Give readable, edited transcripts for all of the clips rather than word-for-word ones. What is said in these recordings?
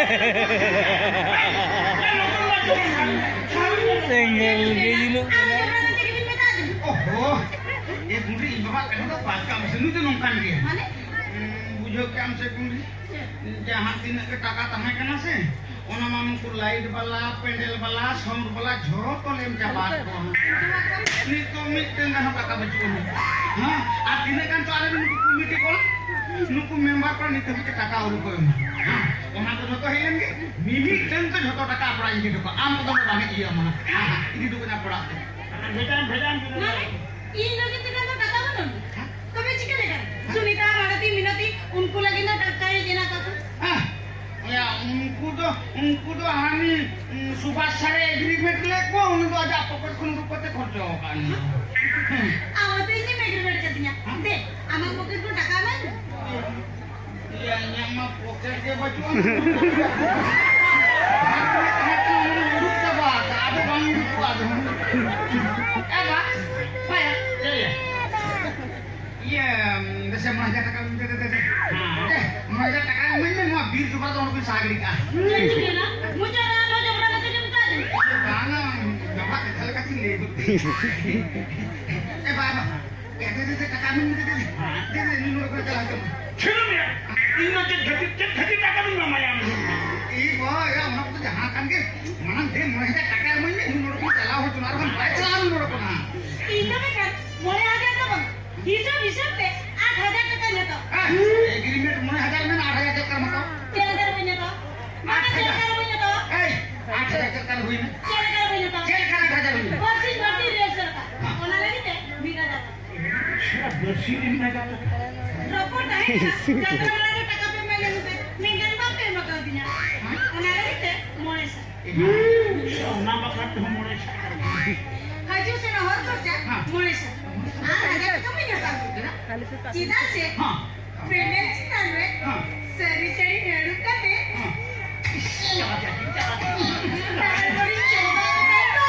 Tenggel gini. Oh, ये बुढ़ी बाबा कहने तो बात का मसलू तो नौकन के माने बुझो क्या हमसे बुढ़ी जहाँ तीन के टाका तहाँ करना से ओना मामू को लाइट वाला पेंडल वाला साउंड वाला झोरो तो लेम जाबात को नी तो मिटन ना टाका बचो हां आ तीन kan तो आले नुकु कमिटी को नुकु मेंबर पर नी तो टाका और को हां ओना तो जतो हेलेन के मिमी टन तो जतो टाका पड़ा इनके तो आम तो बाने इया मना इदी तो ना पड़ा भेटान माने इन लोग इतना तो टाका बनो कबे चिकन लेकर सुनीता मालती मिनती उनको लगे ना टाका ये देना का या उनको तो हामी सुभाष सारे एग्रीमेंट लेको उनको आज पकड़ कोन रूपते खर्च होगा आवत इने एग्रीमेंट कर दिया दे आमा पॉकेट को टाका ना या न्यामा पॉकेट के बचो रुक जा बात आबे बांगी रुक आ दो ए बा पाया ये जैसे महाजा टाका दे महाजा टाका में mau 20 juta tahun lebih sagri ka jadi ना मुझे ना जबरा ना जमता दे गाना बाबा कल का चिले ए बाबा दे टाका में दे नी नोर को चला के छिरो में इन के घटी टाका में माया ई बा या हम तो जहां कान के मन दे महाजा टाका में नी नोर को चला हो तुम्हारा हम पैसा नोर को ना इन में का मोरे आ गया तो हिसाब पे 8000 টাকা लेता एग्रीमेंट मोरे 1000 में 8000 चक्कर मत 4000 महीने तो 8000 महीने तो ए 8000 चक्कर हुई ना 4000 महीने तो 4000 हुई वर्षी भर्ती रेल सरकार ओना लगी थे बिना जाता वर्षी दिन में जाता रपोर्ट है जात्रा वाला के टाका पे मैं लेने मैं गन बाप पे मका दिया ओना लगी थे मोरे से ना मका तो मोरे से हजू से न हो तो जा मोरे से आ राजा कम नहीं जाता सीधा से हां पेमेंट कर रे सरी सरी नेड़ू का दे बड़ी चोदा तो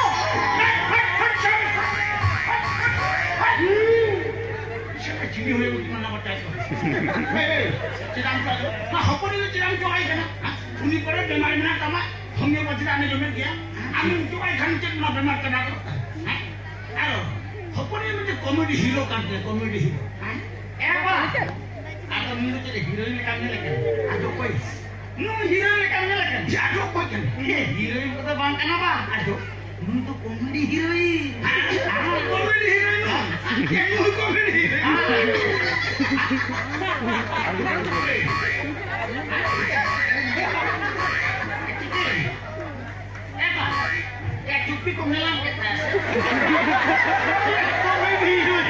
चिनी हुए उतना बता तो चिराम का हां हपनी में चिराम जो आई है ना उन्हीं पर बीमारी में ना कमा हमने बचरा ने जो में किया हम जो आई खान चेक ना बीमार करना हैं हेलो हपनी में जो कॉमेडी हीरो करते कॉमेडी हीरो हैं ए बा आता मुझे तो हीरोइन करने लगे आजो कोई नो हीरोइन करने लगे जाजो कोई के ये हीरोइन को तो बांध करना बा आजो नु तो कॉमेडी हीरोइन हां कॉमेडी हीरोइन ये नु कॉमेडी हीरोइन ए बा ये चुप्पी को मिलान के था comedy heroine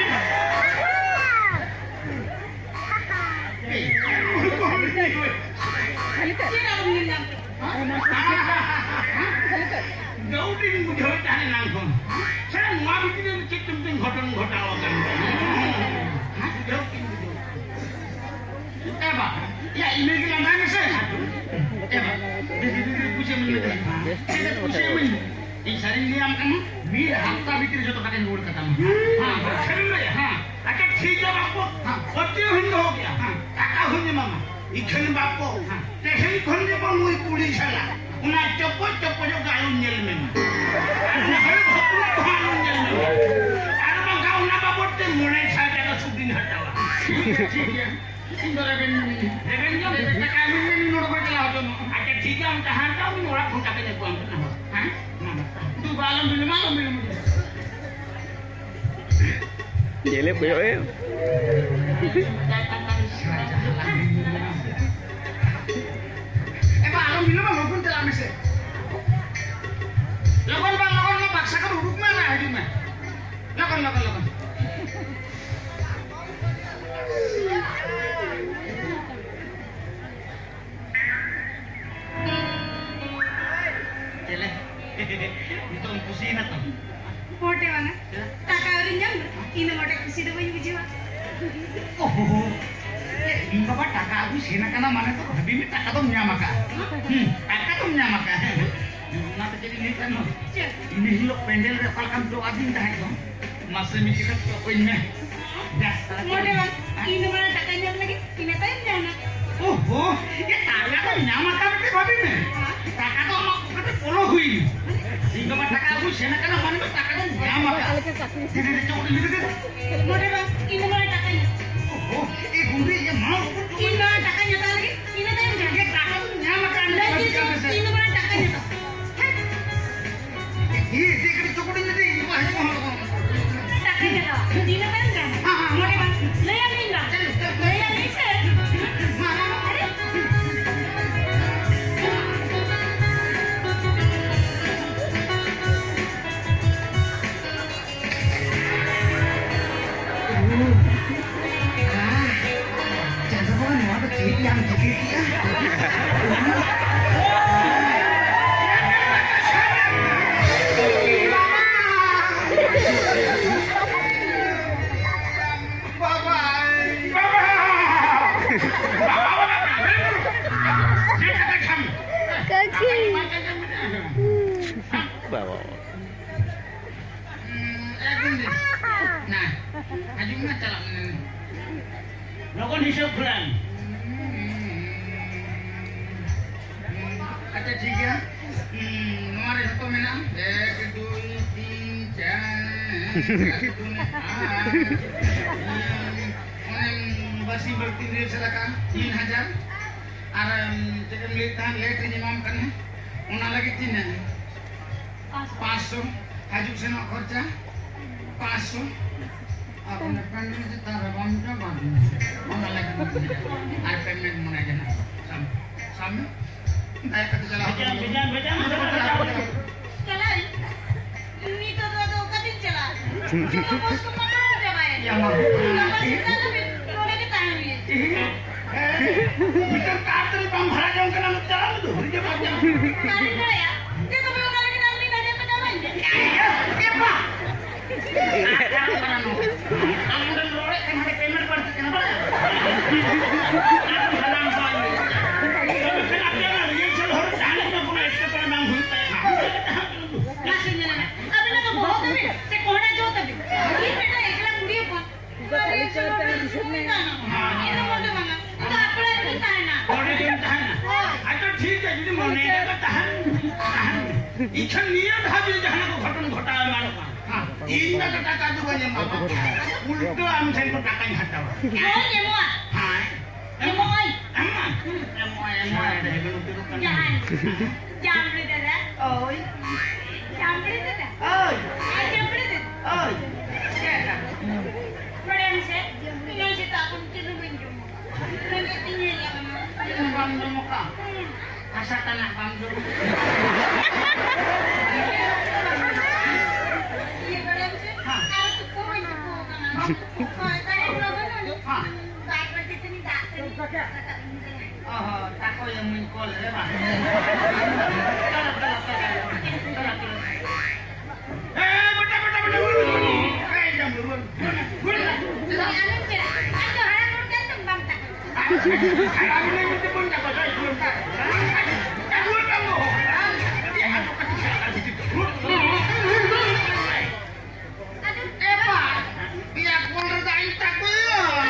Gaudin bujo tane nangkon. Saya mau bikin cek penting hoton hotawa kan. Gaudin bujo. Eba, ya ini kita mana sih? Eba, di pusing ini. Saya pusing ini. Ini sering diam kan? Mir hafta bikin jodoh kalian nur kata. हाँ, sering ya. हाँ, akan tiga bapak. हाँ, betul hendak ho gaya. हाँ, kakak hunnya mama. Ikan bapak. हाँ, tehir hunnya bangun pulih salah. उन्हें चप्पो जो गायों nail में हर भक्तों को गायों नेल में अरे मैं गाँव ना बाबूते मुने साथ का सुदिन हटावा ठीक है इंदरा बेन जो बेटा कामी में नहीं नोट करके लाओ तो आके ठीक है हम कहाँ का हम नोरा फुटा के देखो हम ना हाँ तू बालम मिल जेले पियो है से लगन में बक्सा का रुक में रहा है जी मैं लगन चले itu खुशी ना तुम मोटे वाला टाका और इंजन इन मोटे खुशी तो वही बुझवा ओहो ini bapak taka aku sih nak karena mana tuh habis ini taka tuh nyamaka taka tuh nyamaka nanti jadi ini kan ini hilok pendel repalkan tuh ading dah itu masih mikir kan pokoknya dah model ini mana takanya lagi ini tanya jangan oh ya taka tuh nyamaka berarti babi nih Taka tuh mau kata puluh wih. Hingga mata kamu sana karena mana taka kan nyama kan. Jadi coba gitu kan. Boleh bang, ini mulai takanya. Oh, gundi ya mau. Ini mulai takanya tak lagi. Ini tak yang jaga. Taka tuh nyama kan. Lagi ini mulai takanya tak. Dia kan coba ini wah mau. Takanya tak. Ini tak yang jaga. Boleh bang. Leyan ini bang. Leyan ini sih. Mana ada? Jangan mau ada ciri yang gigi ya. Bawa. Nah, maju mana calon ini? Lakukan hisap bulan. Kata tiga, nomor satu menang. Kedua, tiga. Basi bertindak silakan 3,000. Aram tekan lihat letter imam kan. Una lagi 3. 500 hajuk seno khorcha 500 apne pending se tar ramta badu ona lagi ar payment mona jana sam daya kata jala Chala. Ini tu katin chala. Cuma bos ko mana ada bayar. ya ma Nama kita tapi boleh kita ni. bikin kartu di bang bhara jong kana jalan tu dia baca Kali dah ya. Dia tu belum kali kita ni dah dia pedaman je. ya pak kamu dan lorek kan ada payment pada kenapa aku halang soal ini tapi kenapa yang seluruh jalan tu pun ekstra pada bang hutan Masih jalan. Abi nak bohong tapi sekolah jauh tapi. Ini beda ikhlas budi apa? Kali sekolah di sini. Ini mana mana? Kita apa lagi tahan nak? Boleh dia tahan. Atau ठीक है jadi mau naik ke tahan. Ikan niat habis jangan aku घटन घोटाला मारो का. Indah kata kata banyak mama. Ultu am sen ko takan hatawa. Oh, semua. Hai. Semua. Amma. Semua ada belum turukan. Jangan. Jangan beli dah. Oi. Jangan beli dah. Oi. Jangan beli dah. Oi. Siapa? Friend saya, tinggal kita aku tidur minjem. Nanti tinggal ya mama. Bang muka. Asal tanah bang dulu. Iya friend saya. Aku tuh kau minjem kan. Kau tadi berapa nih? Tak berarti ini tak. Oh, tako yang mengkol ya, Pak. Betul. Jam dulu. Anu cerah. Aduh, harap bergantung bang tak. Harap ini mesti pun tak boleh belum tak. Kabur kamu. Dia aku kata Aduh, Pak. Dia kolor tak intak belum.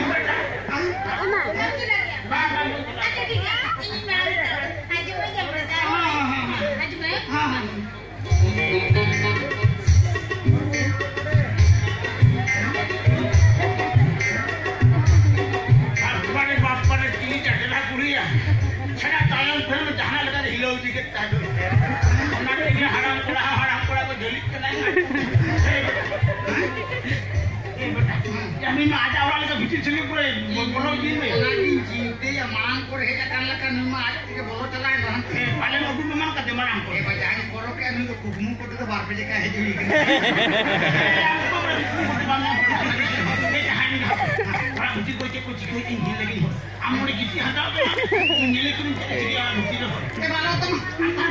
nanti lagi. Aduh, tiga. Ini malu. Haju aja berjalan. Haju ya. Bapak ini cakap kuliah. Saya tayang film jangan lagi hilau dikit tadi. Nanti dia haram pula ko delik kena. Yang lima ada orang itu bikin sini pula, bolong gini. Nanti cinta ya mang kor heka kan lima ada tiga bolong celai bang. Paling aku memang kata marang kor. Jangan korok kan itu kumu kor itu bar peje kayak jadi. Aku berarti kumu di bawah. Orang bukti kau ini lagi. Amu lagi sih ada apa? Menjelik tu jadi orang bukti tu. Malu teman.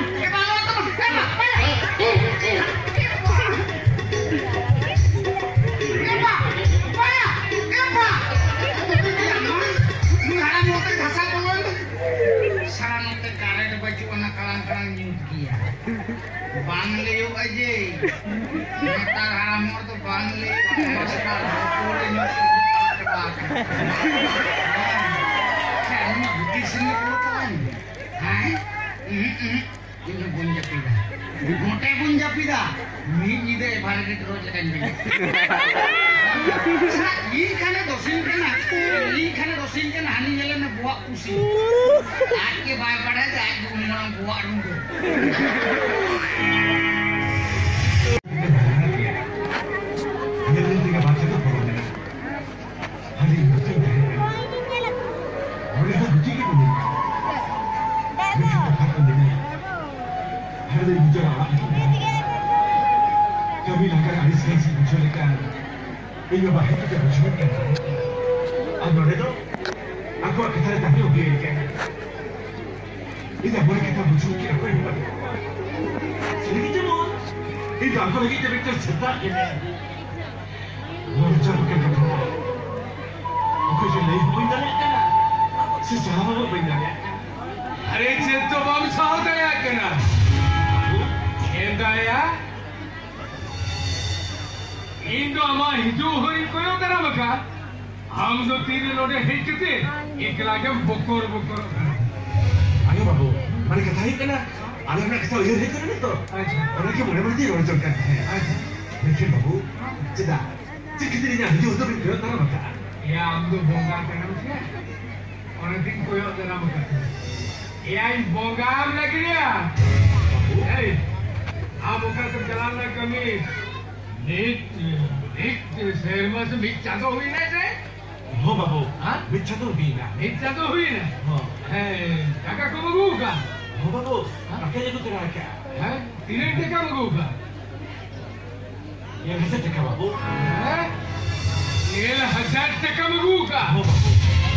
Bang Leo aja, ntar hamor tuh Bang Leo, masalah boleh nyusul saya mau bukti sini dulu kan, hai, Japida, ini deh balik ke terus kan ini. Ini dosin kan, hani jalan buat usi. Aki baik pada aja, aku mau buat rundu. Kami akan ada sesi menculikan. Ini bahaya kita menculikan. Anu itu, aku akan cari tahu dia kan. Ini boleh kita menculikan apa ini? Sedikit cuma. Ini aku lagi jadi tercetak ini. Mau cakapkan kata. Aku jadi benda kan. Sesama benda. अरे चेत तो बम south है क्या ना केंद्र इंदो अमा हिजू हो इनको यो करा बका हम तो तीन लोटे हिचते एक लागे बुकोर Ayo babu, mana kata ini kena, anak-anak kita lihat itu kan itu. Orang kita boleh berarti orang jorkan. Mungkin babu, tidak. Jika dirinya hidup itu bergerak tanah maka. या हम तो बोंगा करना मुझे और दिन कोई और करना मुझे या इन बोंगा हम लग गया आप ओकर सब चलाना कमी नित शहर में से मिट चादो हुई ना से हो बाबू, हाँ बिच्छा तो भी ना. मिट चादो हुई ना हाँ. काका को मगूगा हो बाबू, pakai itu terang क्या? हैं तीन टका मगूगा Yang bisa cakap babu. हैं ये 1000 टका मगूगा Ho babu.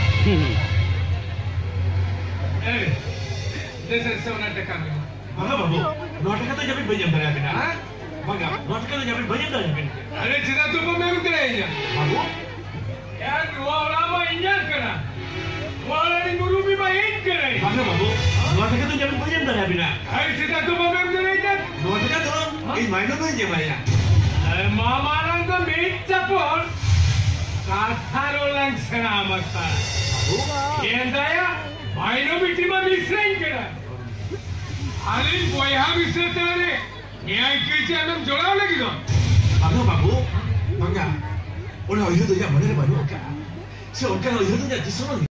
दस सोना टका में Bangga babu, nota kata jadi banyak dari apa nak? हाँ Bangga, nota kata jadi banyak dari apa? अरे चिता तुम मैं उतरेगा Babu, यार वो लama इंजन करा वाला नी गुरु भी बाइक करे bangga babu, nota kata jadi banyak dari apa nak? अरे चिता तुम मैं उतरेगा Nota kata, ini mainan tu je banyak. मामा रंग तो मीट चपोर काथारो लंग सलामत था Babu, ये अंदाया माइनो बिटी में मिश्रण करा अरे बोया मिश्रण तारे न्याय के चैनल जोड़ा लगी तो bangga babu, bangga. Orang itu tu yang mana baru kan? Seorang itu tu yang di sana.